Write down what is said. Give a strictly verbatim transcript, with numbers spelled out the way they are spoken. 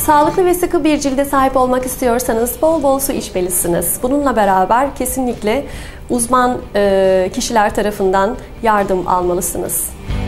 Sağlıklı ve sıkı bir cilde sahip olmak istiyorsanız bol bol su içmelisiniz. Bununla beraber kesinlikle uzman kişiler tarafından yardım almalısınız.